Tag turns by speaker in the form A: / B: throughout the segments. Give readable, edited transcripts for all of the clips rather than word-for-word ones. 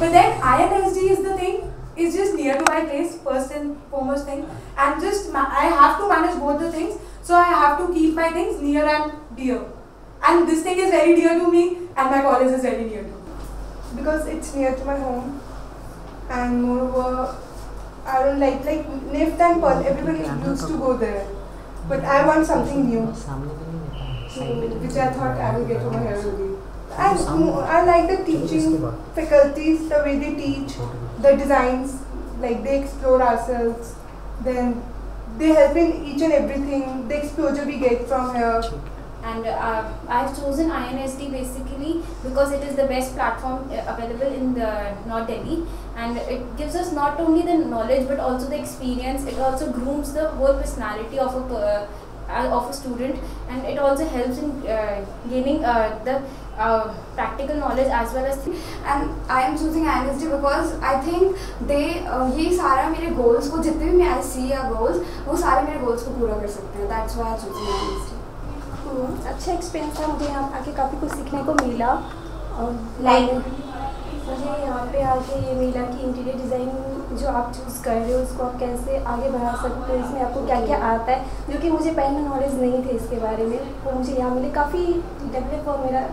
A: But then INSD is the thing, is just near to my place, first and foremost thing, and just I have to manage both the things, so I have to keep my things near and dear. And this thing is very dear to me, and my college is very near to me.
B: Because it's near to my home, and moreover, I don't like NIFT and Pearl, everyone used to go there. But I want something new, which I thought I will get over here only. I like the teaching faculties, the way they teach, the designs, like they explore ourselves, then they help in each and everything, the exposure we get from here.
C: And I've chosen INSD basically because it is the best platform available in the North Delhi, and it gives us not only the knowledge but also the experience. It also grooms the whole personality of a student, and it also helps in gaining the practical knowledge as well as.
D: And I am choosing INSD because I think they ये सारा मेरे goals को जितने भी मैं see या goals वो सारे मेरे goals को पूरा कर सकते हैं. That's why I choosing INSD.
E: अच्छा एक्सपीरियंस था, मुझे यहाँ आके काफ़ी कुछ सीखने को मिला. और मुझे यहाँ पे आके ये मिला कि इंटीरियर डिज़ाइन जो आप चूज़ कर रहे हो उसको आप कैसे आगे बढ़ा सकते हो, इसमें आपको क्या क्या आता है, जो कि मुझे पहले नॉलेज नहीं थे इसके बारे में, वो मुझे यहाँ मिले. काफ़ी डेवलप हुआ मेरा.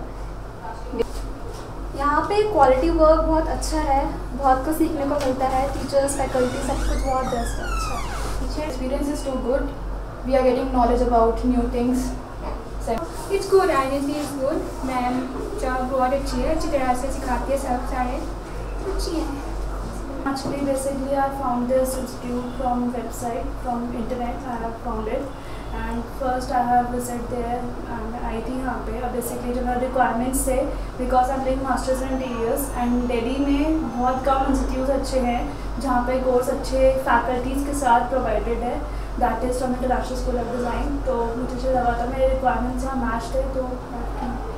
E: यहाँ पे क्वालिटी वर्क बहुत अच्छा है, बहुत कुछ सीखने को मिलता है. टीचर्स, फैकल्टी, सब कुछ बहुत बेस्ट है. अच्छा
A: Experience is too good. We are getting knowledge about new things.
F: It's good. INSD is good. Ma'am job बहुत अच्छी है, अच्छी तरह से सिखाती है, सब सारे अच्छी है.
C: Actually, basically, I found this institute from website, from internet. I have found it, and first I have visited there and आई थी यहाँ पे. अब basically जो मेरा requirements थे, because I'm doing masters in interiors and Delhi में बहुत कम इंस्टीट्यूट अच्छे हैं जहाँ पे कोर्स अच्छे फैकल्टीज़ के साथ प्रोवाइडेड है. That is from international school of design. तो मुझे लगा था मेरे रिक्वायरमेंट्स यहाँ मैच थे, तो